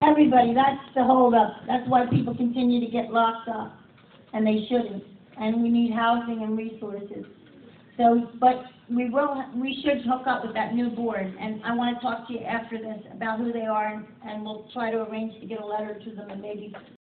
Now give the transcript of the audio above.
Everybody, that's the holdup. That's why people continue to get locked up, and they shouldn't. And we need housing and resources. So, but we should hook up with that new board, and I want to talk to you after this about who they are, and we'll try to arrange to get a letter to them and maybe